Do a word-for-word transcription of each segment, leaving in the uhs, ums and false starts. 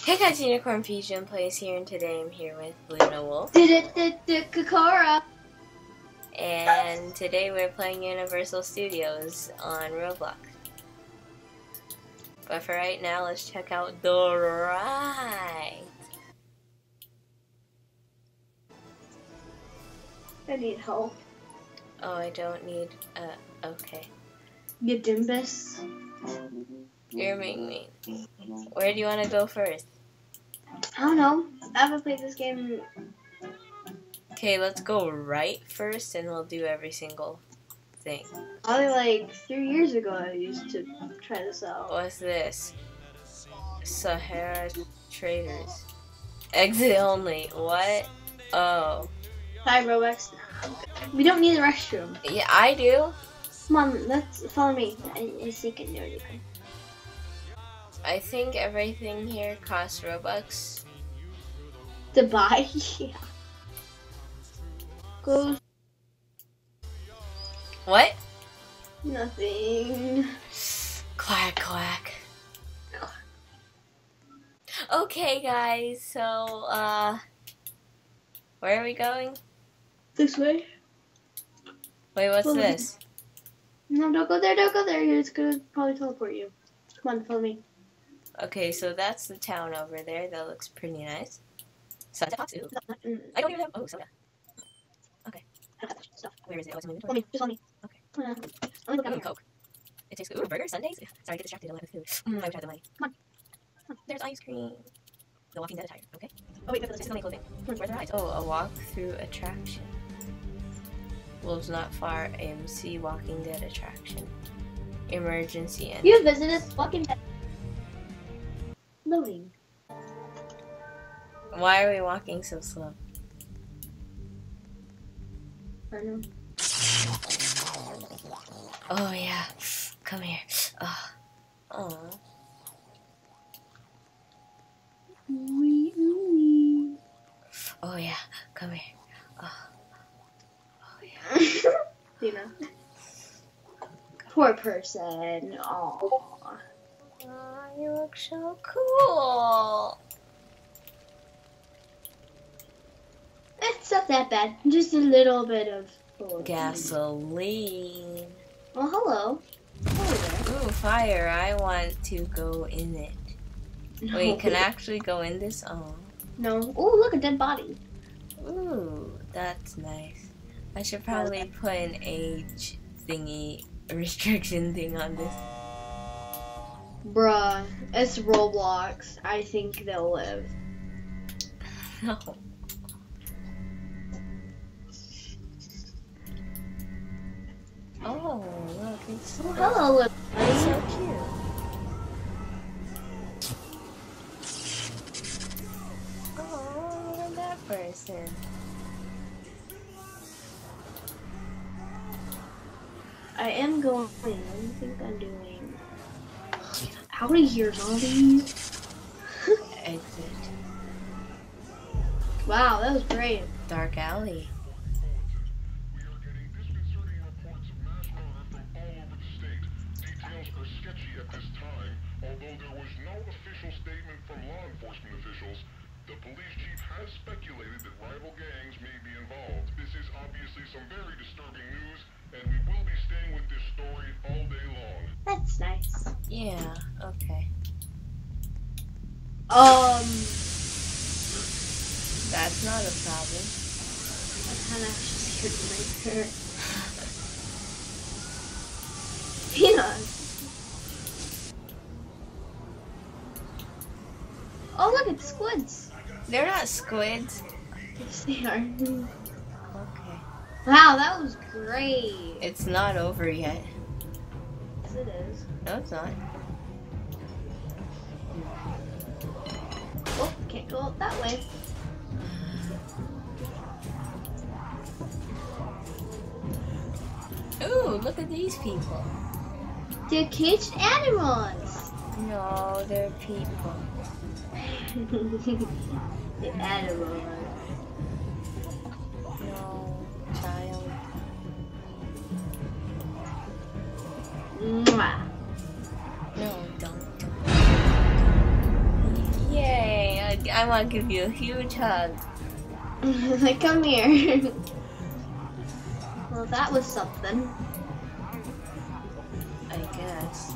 Hey guys, Unicorn Fusion Plays here, and today I'm here with Luna Wolf. Kakara. And today we're playing Universal Studios on Roblox. But for right now, let's check out the ride. I need help. Oh, I don't need, uh, okay. You dimbus. You're making me. Where do you want to go first? I don't know. I haven't played this game. Okay, let's go right first and we'll do every single thing. Probably like three years ago I used to try this out. What's this? Sahara Traders. Exit only. What? Oh. Hi, Robux. We don't need a restroom. Yeah, I do. Come on, let's follow me. I, I think I know you can. I think everything here costs Robux. To buy? Yeah. Go. What? Nothing. Quack, quack. Okay, guys, so, uh, where are we going? This way. Wait, what's Follow me. this? No, don't go there, don't go there. It's gonna probably teleport you. Come on, follow me. Okay, so that's the town over there. That looks pretty nice. Soda Tatsu. Mm, I don't even have, oh, soda. Okay. Stuff. Where is it? Oh, it's in my Follow inventory. me, just follow me. Okay. Come on. Let me look Ooh, at Coke. It tastes good. Ooh, burgers, Sundays. Sorry, I get distracted a lot with food. Mm, I wish I had the money. Come on. There's ice cream. The Walking Dead attire. Okay. Oh wait, that's only clothing. Where's the rides? Oh, a walk-through attraction. Wolves not far. A M C Walking Dead attraction. Emergency end. You visited fucking loading. Why are we walking so slow? I don't know. Oh yeah. Come here. Oh. Oh. Oh yeah. Come here. Oh. Oh yeah. You know. Poor person. Oh. Oh, you look so cool. It's not that bad. Just a little bit of oh, Gasoline. Oh, hello. Hello Ooh, fire. I want to go in it. there. Wait, can I actually go in this? Oh. No. Oh, look, a dead body. Ooh, that's nice. I should probably put an age thingy, restriction thing on this. Bruh, it's Roblox. I think they'll live. No. Oh, look, it's Oh, hello, little It's buddy. so cute. Oh, look at that person. I am going. What do you think I'm doing? How many years are these? Exit. Wow, that was great. Dark alley. Although there was no official statement from law enforcement officials, the police chief has speculated that rival gangs may be involved. This is obviously some very disturbing news, and we will be staying with this story all day long. That's nice. Yeah, okay. Um, That's not a problem. I'm kind of scared to make her. Peanuts. Oh, look, it's squids. They're not squids. Yes, they are. Okay. Wow, that was great. It's not over yet. Yes, it is. No, it's not. Oh, can't go up that way. Ooh, look at these people. They're caged animals. No, they're people. The animals. No, child. Mwah. No, don't. Yay! I want to give you a huge hug. Like, come here. Well, that was something. I guess.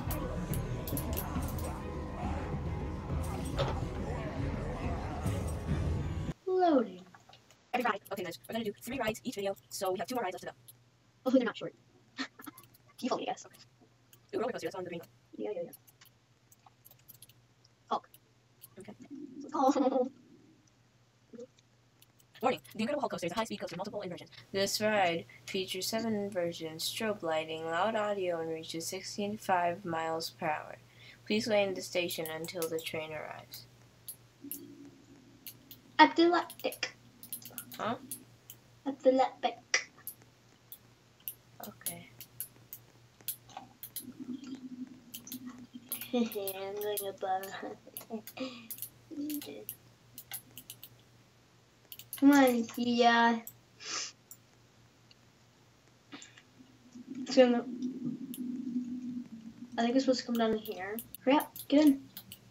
Loading. Every ride. Okay, guys, we're gonna do three rides each video, so we have two more rides left to go. Hopefully they're not short. You told me, I guess. Okay. Ooh, roller coaster, that's on the green one. Yeah, yeah, yeah. Hulk. Okay. Oh. Warning, the Incredible Hulk coaster is a high-speed coaster, multiple inversions. This ride features seven inversions, strobe lighting, loud audio, and reaches sixteen point five miles per hour. Please wait in the station until the train arrives. Epileptic. Huh? Epileptic. Okay. I'm going above. Come on, yeah. It's gonna. I think it's supposed to come down here. Hurry up, get in.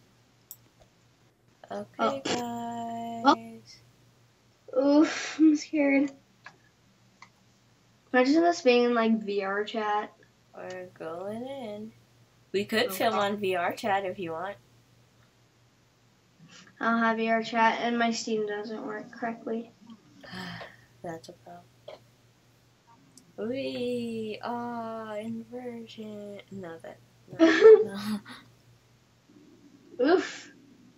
Okay, Oh. guys. Oof, I'm scared. Imagine this being in like V R chat. We're going in. We could Oh, film wow. on V R chat if you want. I don't have V R chat and my Steam doesn't work correctly. That's a problem. We are inversion. No, that. No, no. Oof.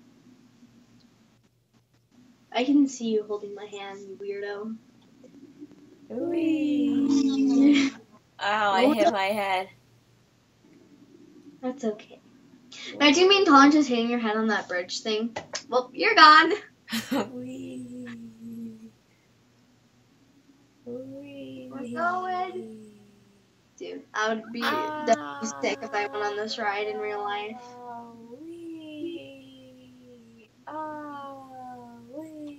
I can see you holding my hand, you weirdo. Wee. Ow, I hit my head. That's okay. Imagine me and Colin just hitting your head on that bridge thing. Well, you're gone. Wee. Wee. We're going. Dude, I would be Ah. definitely sick if I went on this ride in real life. Wee. Ah, wee.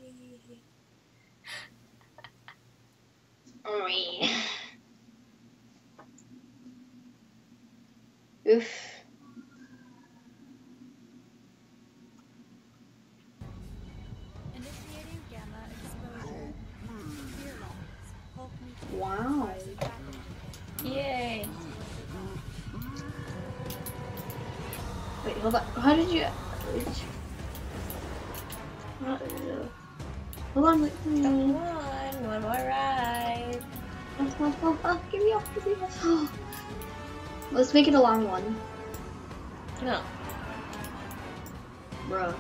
Wee. Oof. Initiating gamma exposure. Fear levels. Hulk mutation. Wow. Rising rapidly. Yay. Wait, hold on. How did you? Uh, Hold on. Wait. Come on, one more ride. Oh, oh, oh, oh, give me off. Give me off. Let's make it a long one, No. bruh.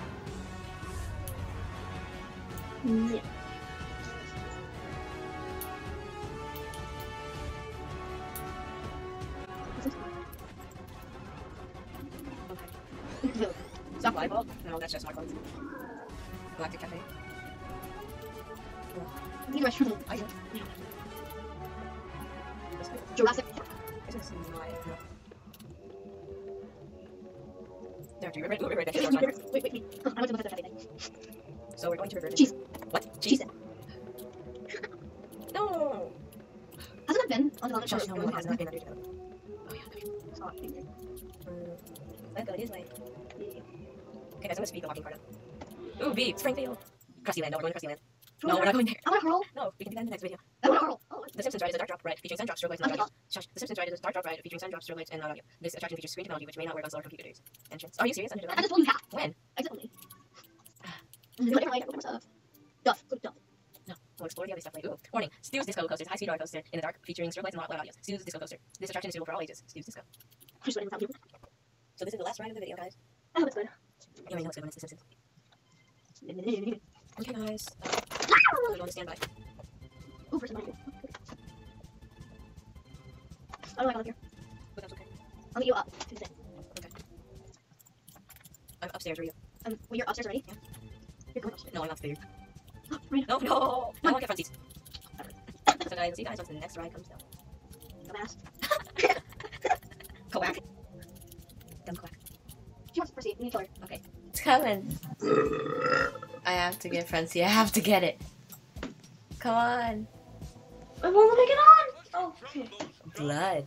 Yeah. Stop volleyball? No, that's just my clothes. Galactic Cafe. Need a restroom. I do. Jurassic. This is my. No. There, do you remember? Wait, wait, Wait, wait, wait, wait, wait. I want to look at that thing. So we're going to reverse. Cheese. What? Cheese. No! Hasn't it been on the other Shush, show? no, it has not been under together. Oh yeah, okay. It's not. Mm. Let go, it is late. Okay, guys, I'm gonna speed the walking part up. Ooh, B, Springfield. Krusty Land, no, we're going to Krusty Land. No, we're not going there. I want to hurl. No, we can do that in the next video. I want to hurl. Oh, The Simpsons ride is a dark drop ride featuring sun drop, strobe lights, and loud audio. Shush. The Simpsons ride is a dark drop ride featuring sun drop, strobe lights, and loud audio. This attraction features screen technology which may not work on slower computer days. Entrance. Are you serious? Under I just development? told you half. When? Accidentally. I'm gonna like more stuff. Duff. Good duff. No. We'll explore the other stuff later. Ooh. Warning. Stu's Disco Coaster is a high-speed roller coaster in the dark featuring strobe lights and loud audio. Stu's Disco Coaster. This attraction is suitable for all ages. Stu's Disco. I'm just writing this out here. So this is the last ride of the video, guys. I hope it's good. You already know it's good when it's The Simpsons. Okay, guys. We're going to stand by. Ooh, first one. How do I go up here? But that's okay. I'll meet you up. to the thing. Okay. I'm upstairs, are you? Um, well, you're upstairs already? Yeah. You're going upstairs. No, I'm not upstairs. Right. No, no! I want to get front seats. So guys, see you guys once the next ride comes down. Dumbass. Quack. Dumb quack. She wants to proceed. We need to kill her. Okay. It's coming. I have to get front seat. I have to get it. Come on. I won't let me get on! Oh, okay. Blood.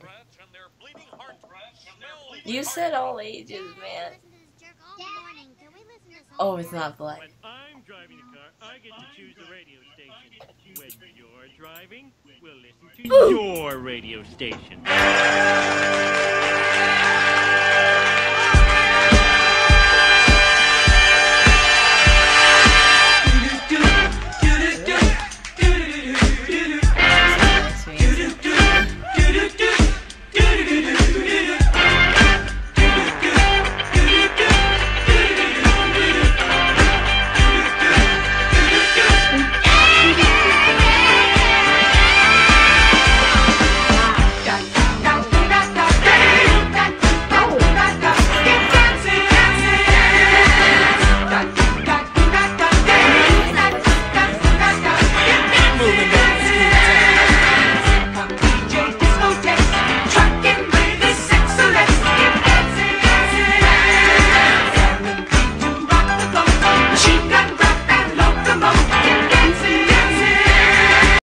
You said all ages, man. Oh, it's not blood. driving the car, I get to choose the radio station. When you're driving, we'll listen to your radio station.